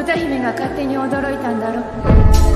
歌姫が勝手に驚いたんだろ。